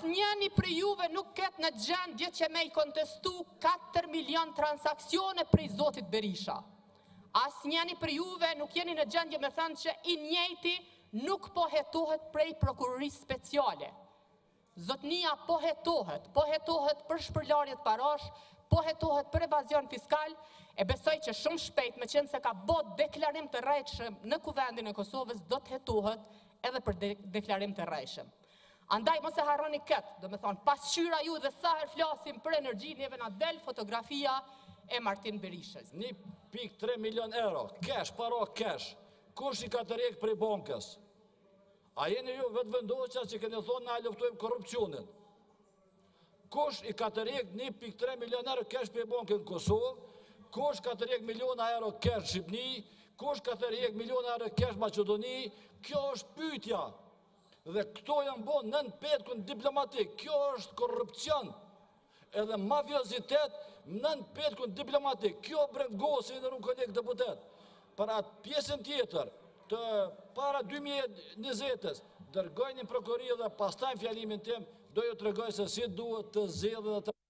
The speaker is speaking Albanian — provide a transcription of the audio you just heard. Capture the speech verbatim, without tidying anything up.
njëni për juve nuk ketë në gjendje që me i kontestu katër milion transaksione prej Zotit Berisha. As njëni për juve nuk jeni në gjendje me thënë që i njëjti nuk po hetohet prej prokurorisë speciale. Zotnia po hetohet, po hetohet për shpërlarjet parash, po hetohet për evazion fiskal, e besoj që shumë shpejt me qenë se ka bot deklarim të rrejtshëm në kuvendin e Kosovës, do të hetohet edhe për de deklarim të rrejtshëm. Andaj mos e harroni këtë, do me thonë, pasqyra ju dhe sa herë flasim për energji, neve na del fotografia e Martin Berishës. një pikë tre milion euro, kesh, paro kesh, kush i ka të rejkë prej bankës? A jeni ju vetë vendoqa që këni thonë na luftojmë korupcionin? Kush i ka të rejkë një pikë tre milion euro kesh prej bankën në Kosovë? Kush ka të rejkë miliona euro kesh Shqipni? Kush ka të rejkë miliona euro kesh Macedoni? Kjo është pyetja. Dhe këto janë bo nën petkun diplomatik. Kjo është korupcion edhe mafiozitet nën petkun diplomatik. Kjo brendgosi në rrugë kolegë deputet. Për atë pjesën tjetër të para dy mijë e njëzet-ës, dërgojnë një prokurori dhe pastaj fjalimin tim, do ju të regoj se si duhet të zjedhë dhe të